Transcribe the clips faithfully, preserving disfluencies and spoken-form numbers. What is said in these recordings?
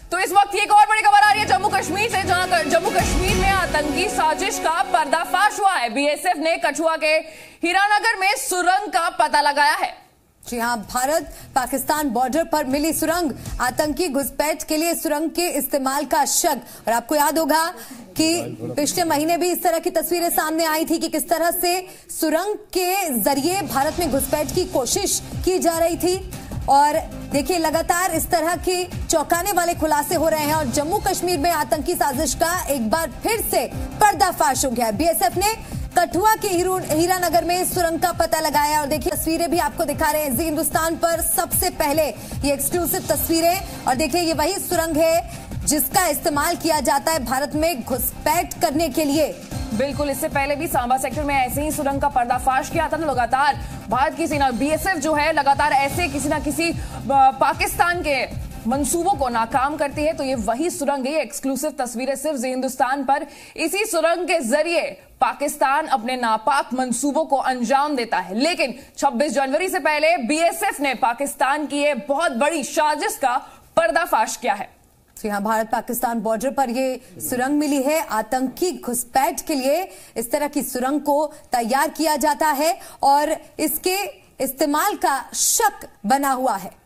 तो इस वक्त एक और बड़ी खबर आ रही है जम्मू कश्मीर से, जहां जम्मू कश्मीर में आतंकी साजिश का पर्दाफाश हुआ है। बीएसएफ ने कठुआ के हीरानगर में सुरंग का पता लगाया है। जी हां, भारत पाकिस्तान बॉर्डर पर मिली सुरंग, आतंकी घुसपैठ के लिए सुरंग के इस्तेमाल का शक। और आपको याद होगा कि पिछले महीने भी इस तरह की तस्वीरें सामने आई थी कि किस तरह से सुरंग के जरिए भारत में घुसपैठ की कोशिश की जा रही थी। और देखिए, लगातार इस तरह के चौंकाने वाले खुलासे हो रहे हैं और जम्मू कश्मीर में आतंकी साजिश का एक बार फिर से पर्दाफाश हो गया है। बीएसएफ ने कठुआ के हीरानगर में सुरंग का पता लगाया और देखिए तस्वीरें भी आपको दिखा रहे हैं जी हिंदुस्तान पर सबसे पहले ये एक्सक्लूसिव तस्वीरें। और देखिए, ये वही सुरंग है जिसका इस्तेमाल किया जाता है भारत में घुसपैठ करने के लिए। बिल्कुल, इससे पहले भी सांबा सेक्टर में ऐसे ही सुरंग का पर्दाफाश किया था। लगातार भारत की सेना बीएसएफ जो है लगातार ऐसे किसी ना किसी पाकिस्तान के मंसूबों को नाकाम करती है। तो ये वही सुरंग है, एक्सक्लूसिव तस्वीरें सिर्फ जी हिंदुस्तान पर। इसी सुरंग के जरिए पाकिस्तान अपने नापाक मंसूबों को अंजाम देता है। लेकिन छब्बीस जनवरी से पहले बीएसएफ ने पाकिस्तान की ये बहुत बड़ी साजिश का पर्दाफाश किया है। जी हाँ, भारत पाकिस्तान बॉर्डर पर ये सुरंग मिली है। आतंकी घुसपैठ के लिए इस तरह की सुरंग को तैयार किया जाता है और इसके इस्तेमाल का शक बना हुआ है।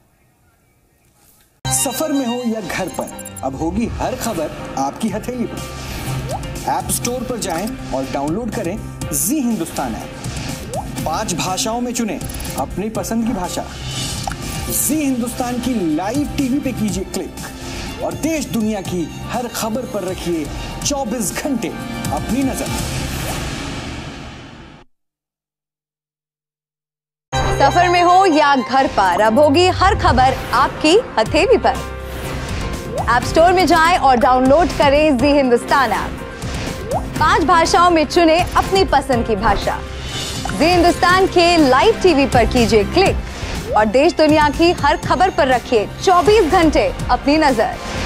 सफर में हो या घर पर, अब होगी हर खबर आपकी हथेली पर। ऐप स्टोर पर जाएं और डाउनलोड करें जी हिंदुस्तान ऐप। पांच भाषाओं में चुनें अपनी पसंद की भाषा। जी हिंदुस्तान की लाइव टीवी पे कीजिए क्लिक और देश दुनिया की हर खबर पर रखिए चौबीस घंटे अपनी नजर। सफर में हो या घर पर, अब होगी हर खबर आपकी हथेली पर। ऐप स्टोर में जाएं और डाउनलोड करें जी हिंदुस्तान ऐप। पांच भाषाओं में चुने अपनी पसंद की भाषा। जी हिंदुस्तान के लाइव टीवी पर कीजिए क्लिक और देश दुनिया की हर खबर पर रखिए चौबीस घंटे अपनी नजर।